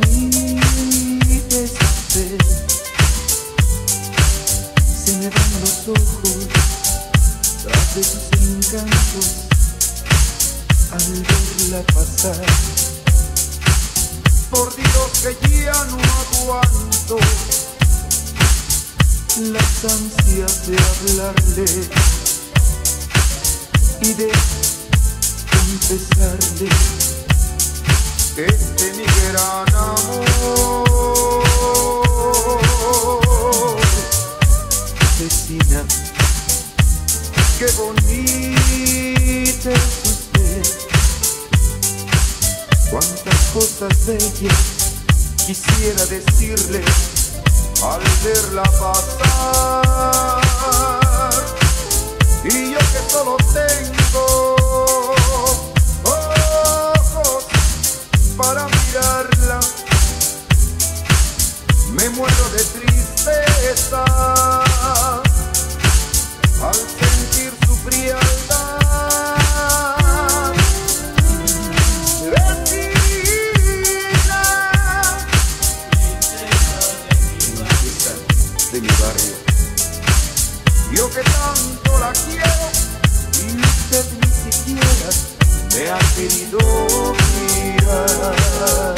olvides hacer. Se me van los ojos tras de tus encantos al verla pasar. Por Dios que ya no aguanto las ansias de hablarle y de confesarle que este mi gran amor. Vecina, qué bonita es usted, cuántas cosas bellas quisiera decirle al verla pasar, y yo que solo tengo ojos para mirarla, me muero de tristeza al sentir su frialdad. Vecina, princesa de mi barrio, yo que tanto la quiero y usted ni siquiera me ha querido mirar.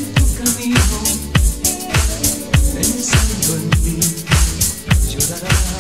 Pensando en mí, llorará.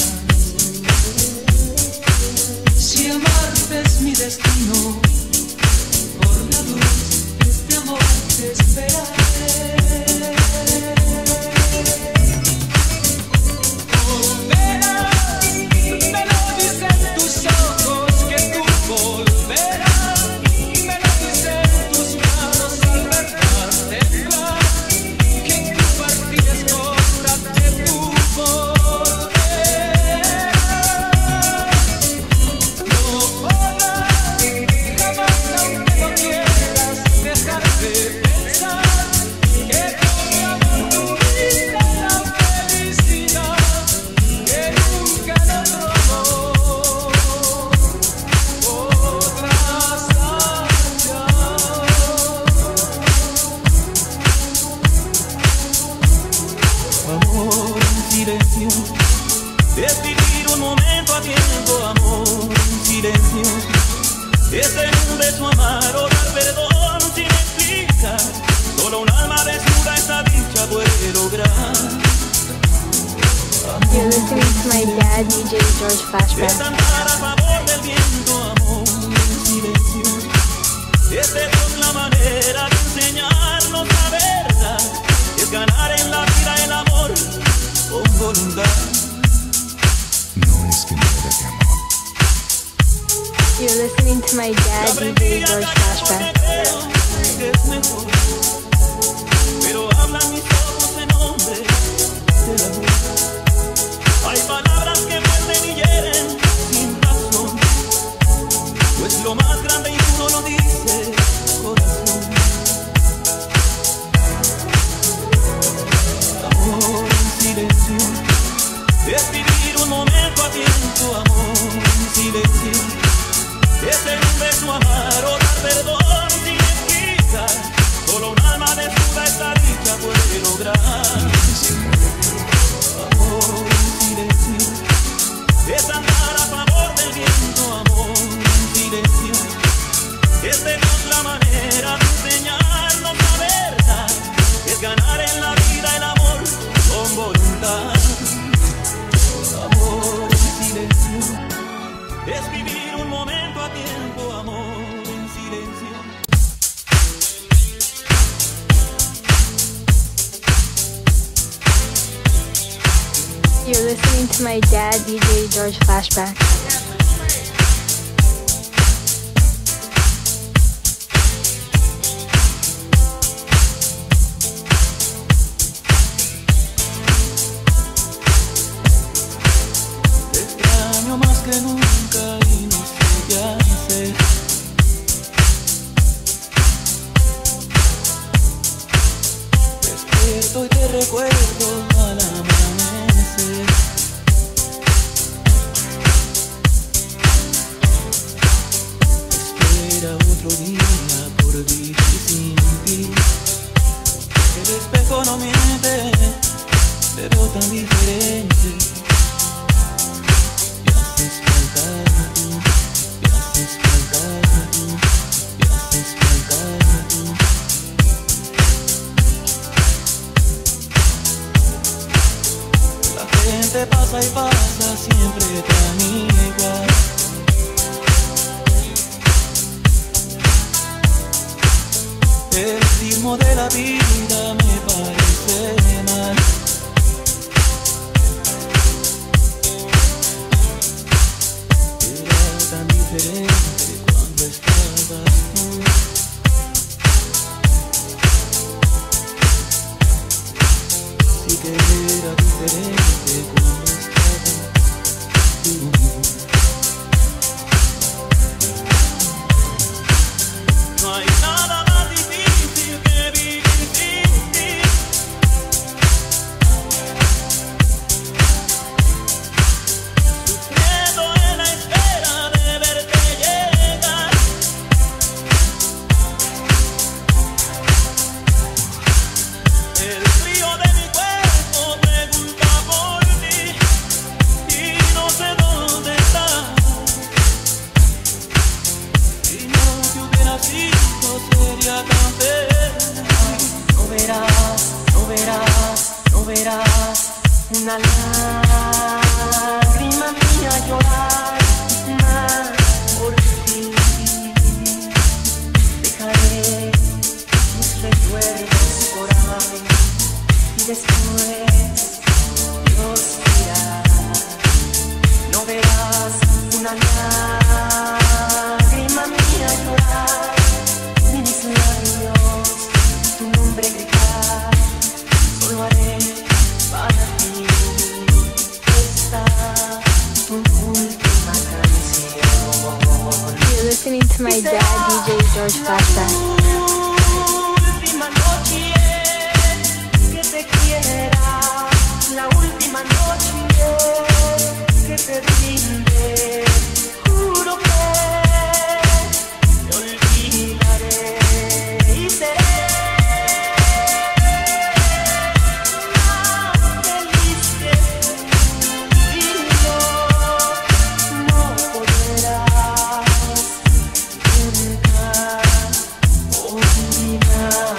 dad, DJ George Flashback. Es andar a favor del viento, amor, en silencio. Es de Dios la manera de enseñarnos la verdad. Es ganar en la vida el amor con voluntad. No es que muera de amor. You're listening to my dad, DJ George Flashback. Que es mejor, pero hablan mis ojos en nombre del amor. Hay palabras que muerden y hieren sin razón, pues lo más grande y puro lo dice el corazón. Amor en silencio es vivir un momento a tiempo, amor en silencio es en un beso amar o dar perdón sin explicar. Solo un alma desnuda esta dicha puede lograr. Amor en silencio es andar a favor del viento, amor en silencio es de Dios la manera de enseñarnos la verdad. Es ganar en la vida el amor con voluntad. Amor en silencio es vivir un momento a tiempo, amor en silencio. You're listening to my dad, DJ George Flashback. Te extraño más que nunca y no sé qué hacer. Despierto y te recuerdo al amanecer. Espera otro día por vivir sin ti. El espejo no miente, te veo tan diferente. Me haces faltar tú, me haces faltar tú, me haces faltar tú. La gente pasa y pasa, siempre tan igual. El ritmo de la vida me parece mal. Era tan diferente cuando estabas tú. Sí que era diferente cuando estabas tú. No hay nada más difícil que vivir sin ti. Sufriendo en la espera de verte llegar. El frío de mi cuerpo pregunta por ti y no sé dónde estás. Si no te hubiera sido sería tan feliz. No verás, no verás, no verás una lágrima mía llorar más por ti. Dejaré mis recuerdos por ahí y después Dios dirá. No verás una lágrima mía llorar, ni mis labios tu nombre gritar. Solo haré para ti esta tu última canción. You're listening to my dad, DJ George Flashback. Última noche que te quiera, la última noche que te brinde. Juro que te olvidaré y seré más feliz que tú. Y no podrás nunca olvidarme.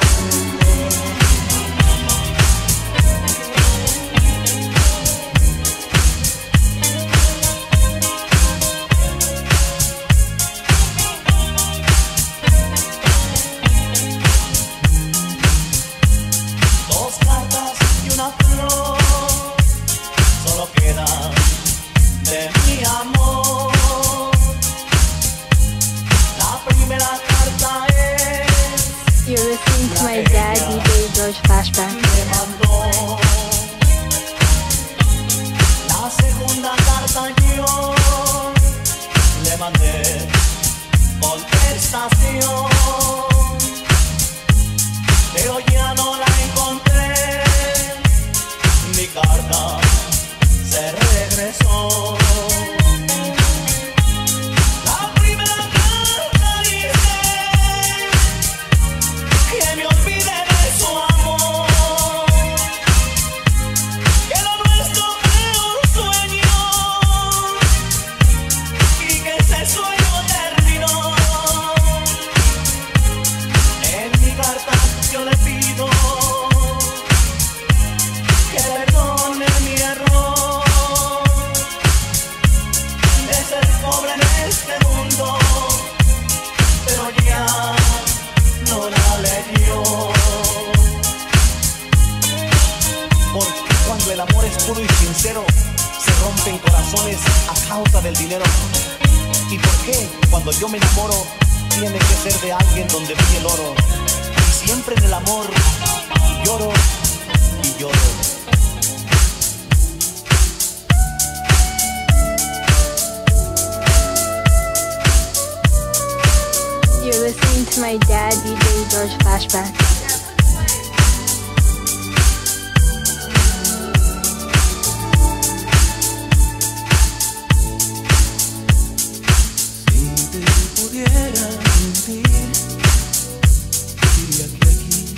You're listening to my dad, DJ George Flashback. Me mandó la segunda carta, yo le mandé contestación, pero ya no la encontré. Mi carta se regresó. La primera carta dice que me olvide de su amor, que lo nuestro fue un sueño y que ese sueño terminó. En mi carta yo le pido que perdone mi error de ser pobre en este mundo, pero ya no la leyó. Porque cuando el amor es puro y sincero, se rompen corazones a causa del dinero. ¿Y por qué cuando yo me enamoro tiene que ser de alguien donde brille el oro? Y siempre en el amor lloro y lloro. You're listening to my dad, DJ George Flashback. Si te pudiera mentir, diría que aquí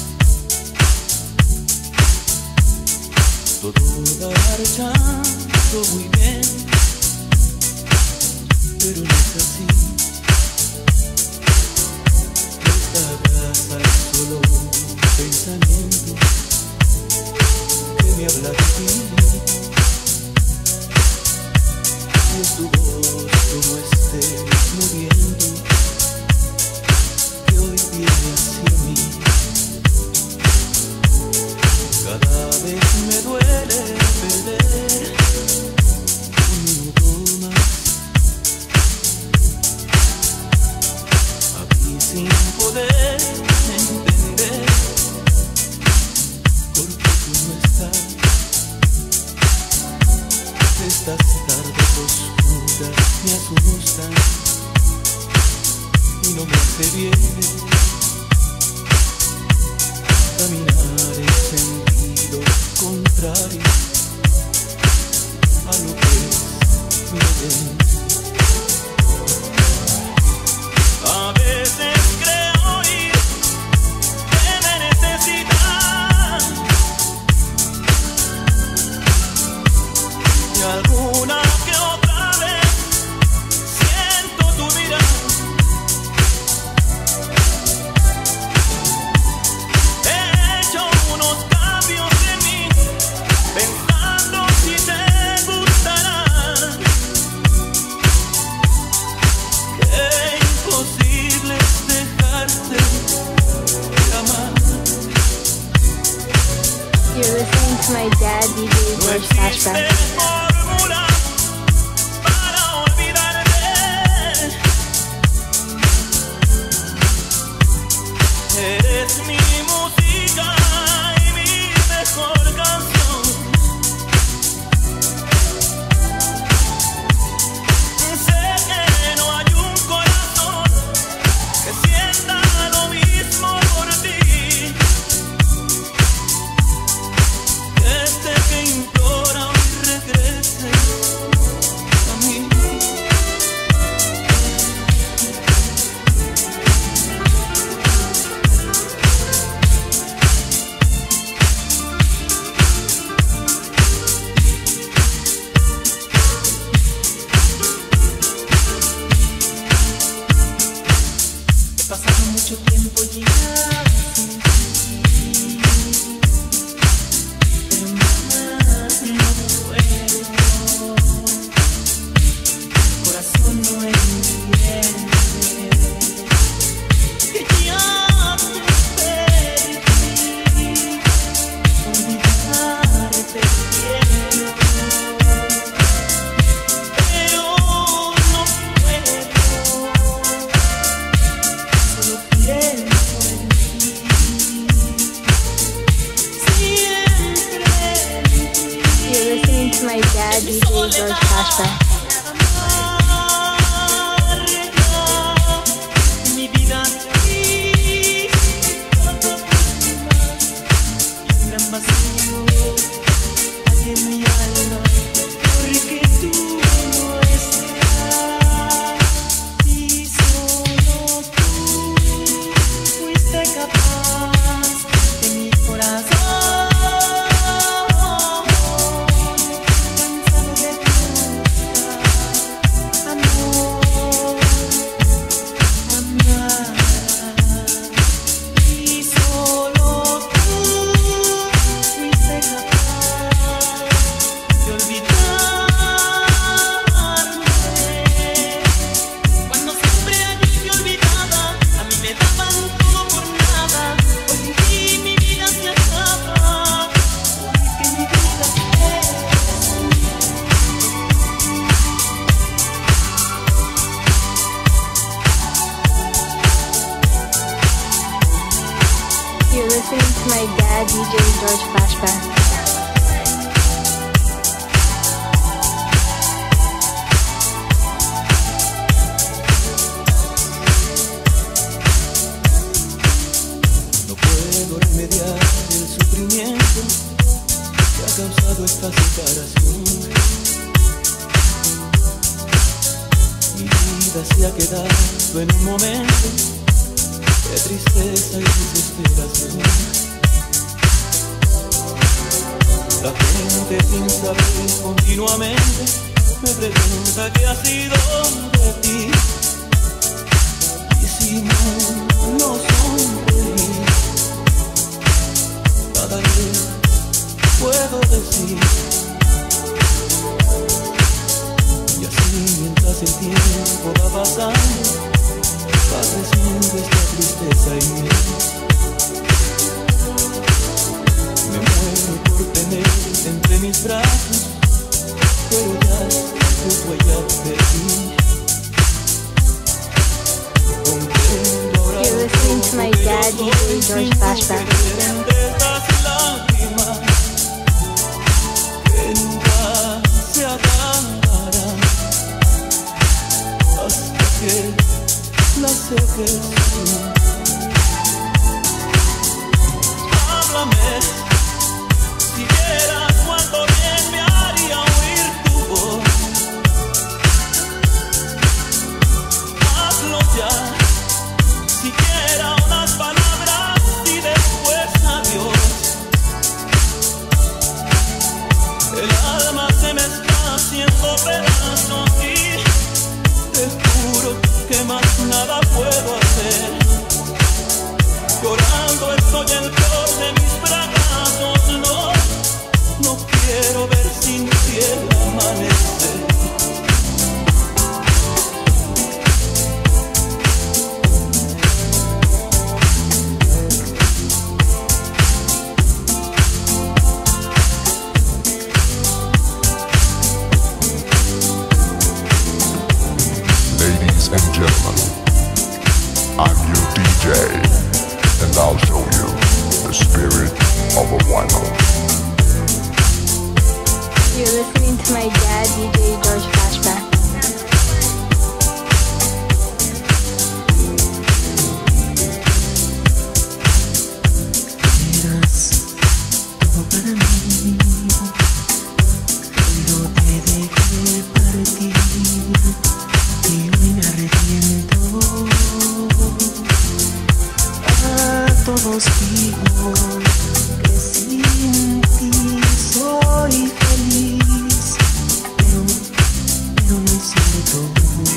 todo va marchando muy bien, pero no es así. Esta casa es solo un pensamiento que me habla de ti, y es tu voz como estés muriendo que hoy viene hacia mí. Cada vez me duele perder un minuto más aquí sin poder entender por qué tú no estás. Estas tardes oscuras me asustan y no me hace bien caminar en sentido contrario a lo que es mi bien. A veces creo oír que me necesitas, y alguna que otra vez siento tu mirada. He hecho unos cambios en mí, pensando si te gustará. Qué imposible es dejarte de amar. You're listening to my dad, DJ No George existe Flashback. fórmula para olvidarte. Eres mi música y mi mejor canción. Sé que no hay un corazón que sienta lo mismo por ti. Que implora hoy regrese a mí. He pasado mucho tiempo ya sin ti, pero más no puedo. El corazón no entiende que ya te perdí. Olvidarte quiero, pero no puedo. Solo pienso en ti. dad, DJ George Flashback. Mi vida aquí, un gran vacío hay en mi alma, porque tú no estás y solo tú fuiste capaz de mi corazón. You're listening to my dad, DJ George Flashback. No puedo remediar el sufrimiento que ha causado esta separación. Mi vida se ha quedado en un momento de tristeza y desesperación. La gente sin saber continuamente me pregunta qué ha sido de ti. Y si no sonreír, cada vez puedo decir. Y así mientras el tiempo va pasando, va creciendo esta tristeza en mí. Me muero por tener entre mis brazos, pero ya tu huella perdí. Comprendo ahora You're listening to my dad, DJ George Flashback. estas lágrimas que nunca se acabarán hasta que la seques tú. Háblame, si vieras cuánto bien me haría oír tu voz. Hazlo ya, siquiera unas palabras y después adiós. El alma se me está haciendo pedazos y te juro que más nada puedo hacer. Llorando estoy el peor de mis fracasos. No quiero ver sin ti el amanecer. Ladies and gentlemen, I'm your DJ, and I'll show you the spirit of a wino. You're listening to my dad, DJ George Flashback. Eras todo para mí, cuando te dejé partir, y hoy me arrepiento. A todos digo que sin ti soy feliz, pero no es cierto.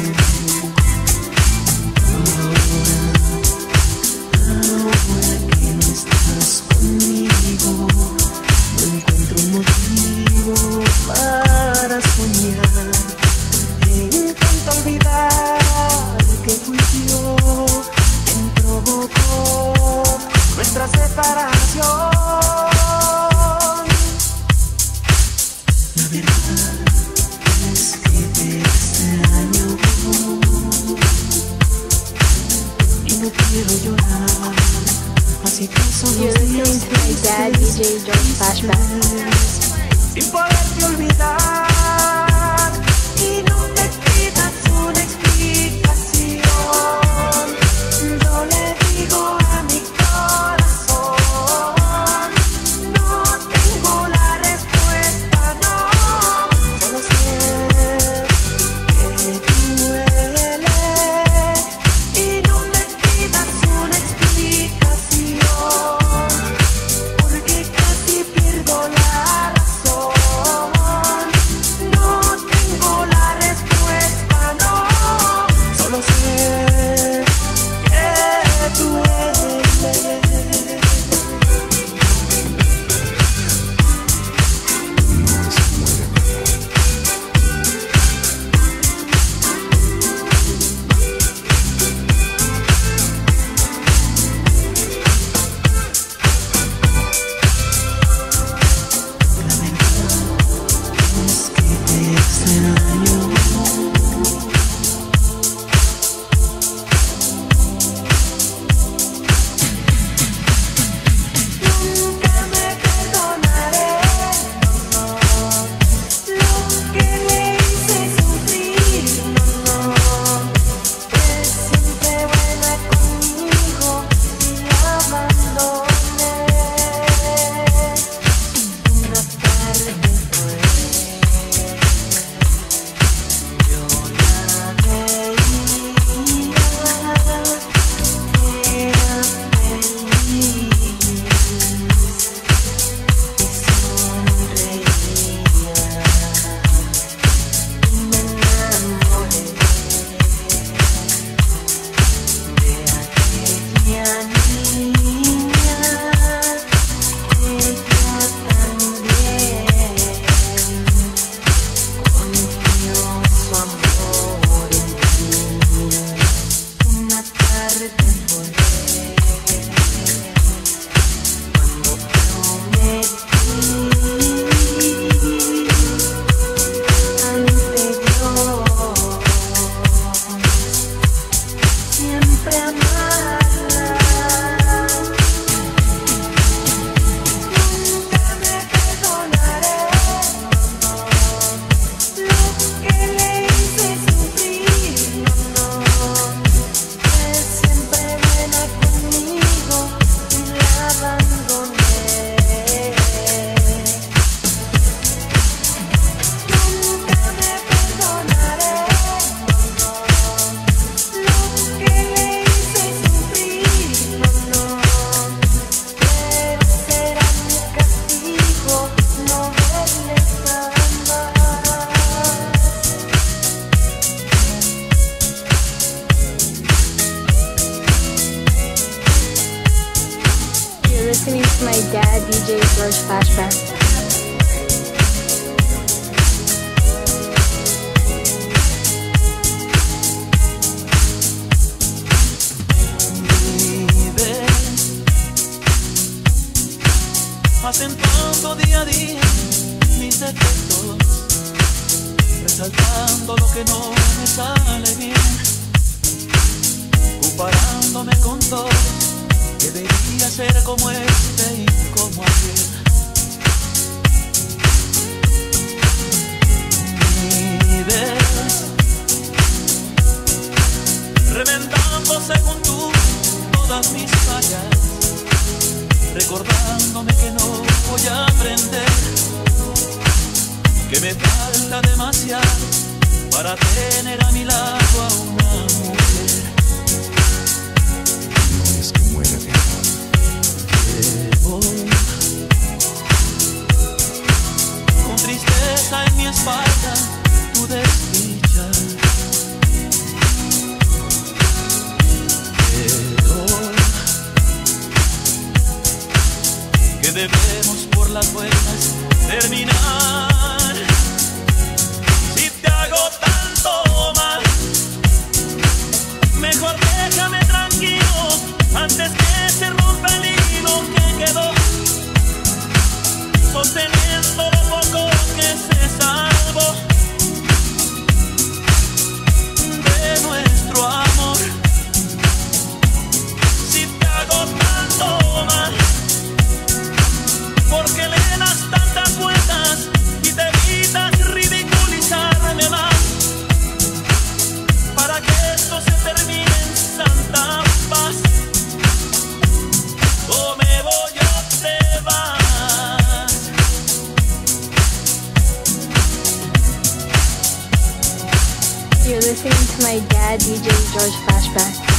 Ahora que no estás conmigo, no encuentro un motivo para soñar. Intento olvidar que fui yo quien provocó nuestra separación. La verdad es que te extraño y no quiero llorar, así paso You're los listening días to my dad, DJ George Flashback. sin poderte olvidar. listening to my dad, DJ George Flashback. Acentuando día a día mis defectos, resaltando lo que no me sale bien, comparándome con todos, que debía ser como este y como aquel. Vives reventando según tú todas mis fallas, recordándome que no voy a aprender, que me falta demasiado para tener a mi lado a una mujer. No es que muera de amor. Llevo con tristeza en mi espalda tu desdicha, que debemos por las buenas terminar. Si te hago tanto mal, mejor déjame tranquilo antes que se rompa el hilo que quedó sosteniendo lo poco que se salvó de nuestro amor. Si te hago tanto mal, porque le das tantas vueltas y te evitas ridiculizarme más, para que esto se termine en santa paz. O me voy o te vas. You're listening to my dad, DJ George Flashback.